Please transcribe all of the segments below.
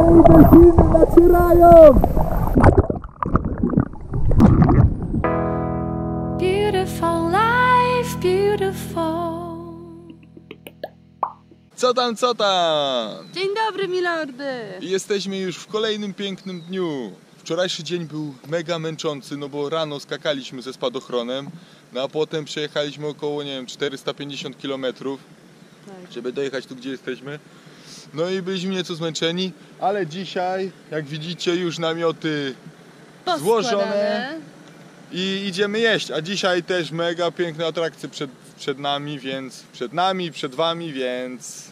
i delfiny nacierają! Beautiful life, beautiful. Co tam, co tam? Dzień dobry, milordy. Jesteśmy już w kolejnym pięknym dniu. Wczorajszy dzień był mega męczący, no bo rano skakaliśmy ze spadochronem, no a potem przejechaliśmy około, nie wiem, 450 km, żeby dojechać tu, gdzie jesteśmy. No i byliśmy nieco zmęczeni, ale dzisiaj, jak widzicie, już namioty złożone i idziemy jeść. A dzisiaj też mega piękne atrakcje przed nami, więc przed wami, więc...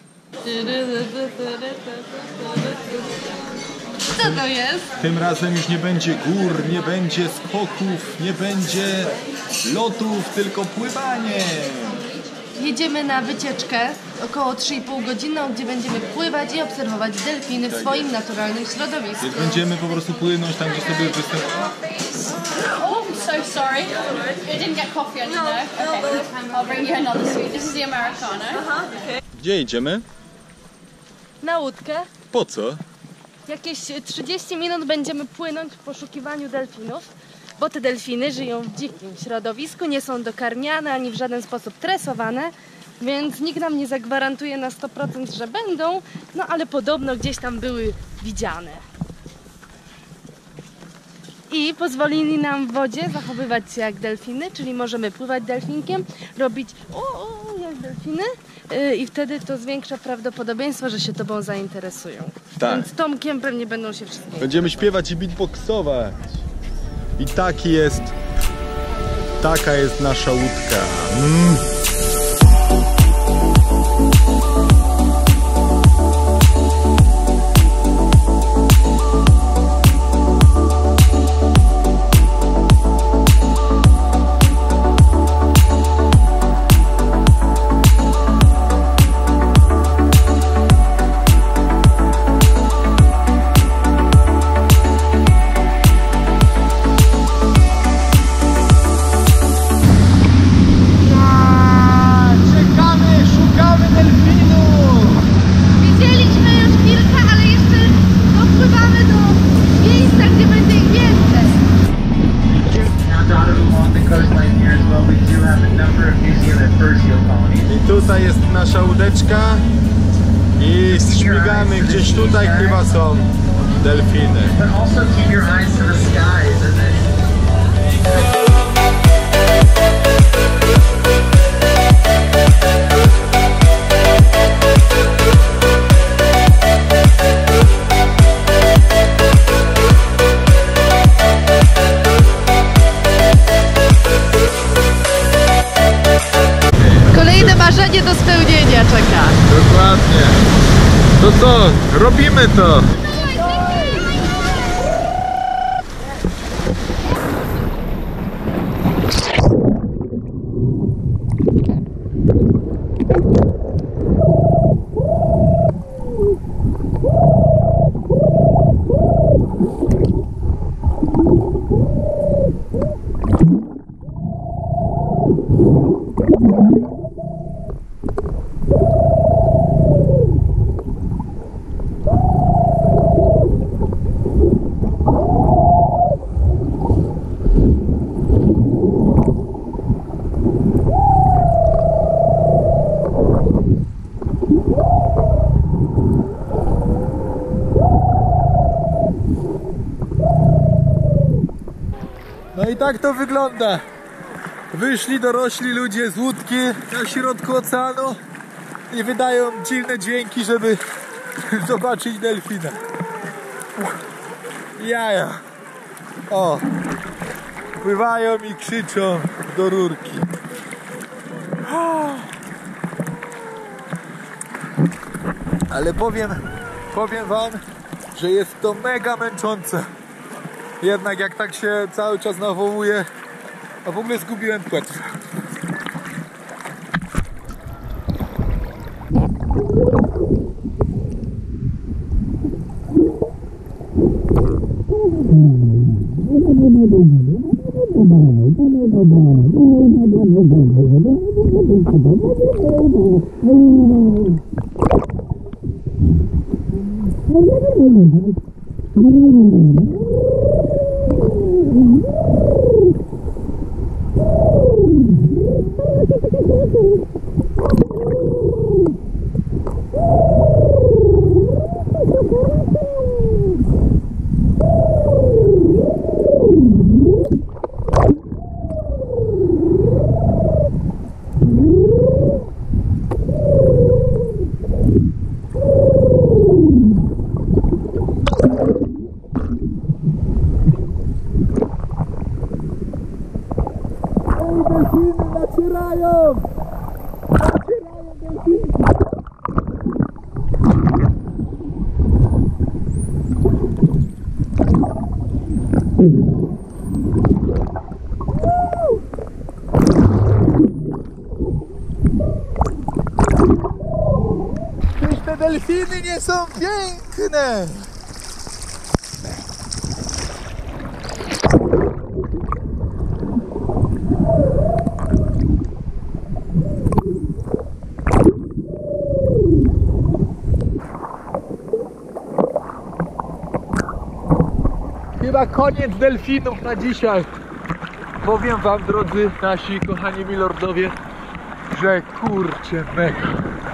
Co to jest? Tym razem już nie będzie gór, nie będzie skoków, nie będzie lotów, tylko pływanie. Jedziemy na wycieczkę około 3,5 godziny, gdzie będziemy pływać i obserwować delfiny w swoim naturalnym środowisku. Więc będziemy po prostu płynąć tam, gdzie sobie występują. Oh, I'm so sorry. You didn't get coffee, I didn't know. Okay, I'll bring you another sweet. This is the Americano. Gdzie idziemy? Na łódkę. Po co? Jakieś 30 minut będziemy płynąć w poszukiwaniu delfinów, bo te delfiny żyją w dzikim środowisku, nie są dokarmiane ani w żaden sposób tresowane, więc nikt nam nie zagwarantuje na 100%, że będą, no ale podobno gdzieś tam były widziane. I pozwolili nam w wodzie zachowywać się jak delfiny, czyli możemy pływać delfinkiem, robić jak delfiny i wtedy to zwiększa prawdopodobieństwo, że się tobą zainteresują. Tak. Więc Tomkiem pewnie będą się wszystkie. Będziemy śpiewać i beatboxować. I taka jest nasza łódka. I tutaj jest nasza łódeczka i śmigamy gdzieś tutaj, chyba są delfiny. Kolejne marzenie do spełnienia czeka. Dokładnie. To co? Robimy to! No i tak to wygląda. Wyszli dorośli ludzie z łódki na środku oceanu i wydają dziwne dźwięki, żeby zobaczyć delfina. Jaja. O. Pływają i krzyczą do rurki. Ale powiem wam, że jest to mega męczące. Jednak jak tak się cały czas nawołuje, a w ogóle zgubiłem płetwę. Delfiny nacierają! Nacierają delfiny! Przecież te delfiny nie są piękne! Chyba koniec delfinów na dzisiaj. Powiem wam, drodzy nasi kochani milordowie, że kurczę mega.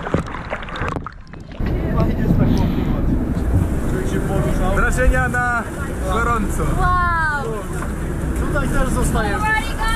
Wrażenia na gorąco. Wow! Tutaj też zostajemy.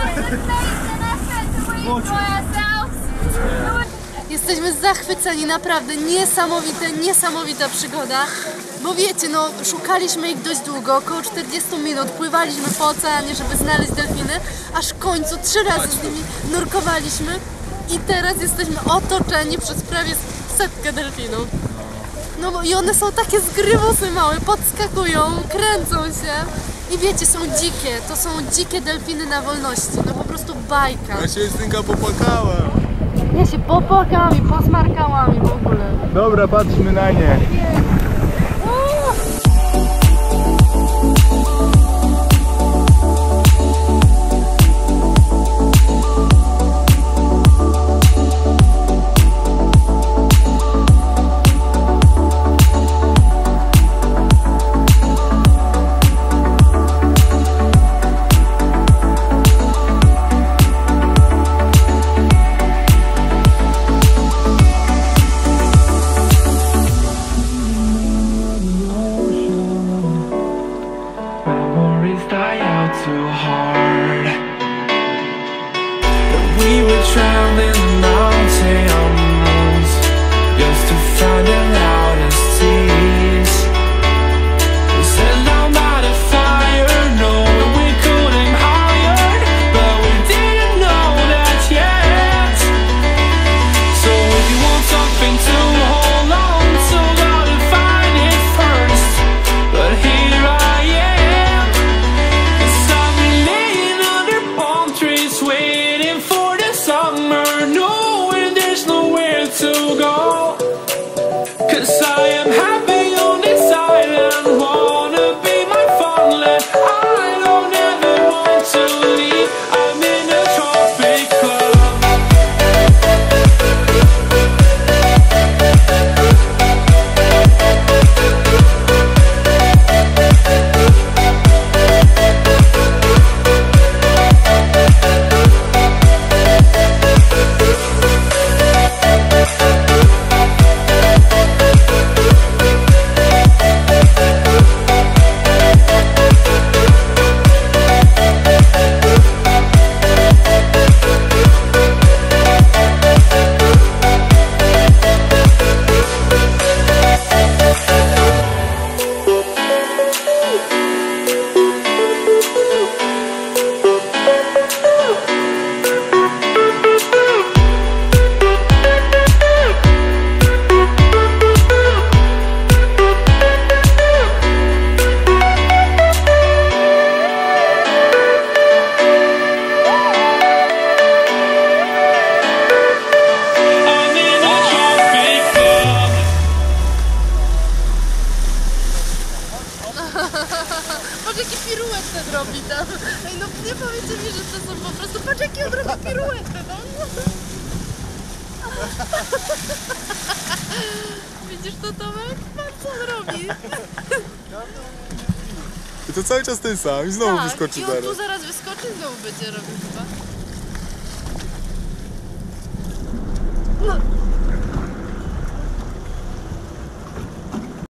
Jesteśmy zachwyceni, naprawdę niesamowita przygoda. Bo wiecie, no szukaliśmy ich dość długo, około 40 minut, pływaliśmy po oceanie, żeby znaleźć delfiny, aż w końcu 3 razy z nimi nurkowaliśmy i teraz jesteśmy otoczeni przez prawie 100 delfinów. No bo i one są takie zgrywusy małe, podskakują, kręcą się i wiecie, są dzikie, to są dzikie delfiny na wolności, no po prostu bajka. Ja się Justynka popłakałem. Ja się popłakałam i posmarkałam i w ogóle. Dobra, patrzmy na nie. Die out too hard. We were traveling mountains just to find the loudest tears. We set down by the fire, knowing we couldn't hide, but we didn't know that yet. So if you want something to hold on to, gotta find it first. But here I am. Waiting for the summer, knowing there's nowhere to go. 'Cause I am happy on this island, wanna be my farmland. I don't ever want to leave, I'm in a tropic club. Patrz jaki piruetę robi tam. Ej, no nie powiecie mi, że to są po prostu... Patrz jaki on robi piruetę, no. Widzisz to, Tomek? Patrz, co on robi. I to cały czas ten sam i znowu wyskoczy i on tu zaraz. zaraz wyskoczy i znowu będzie robił chyba. No.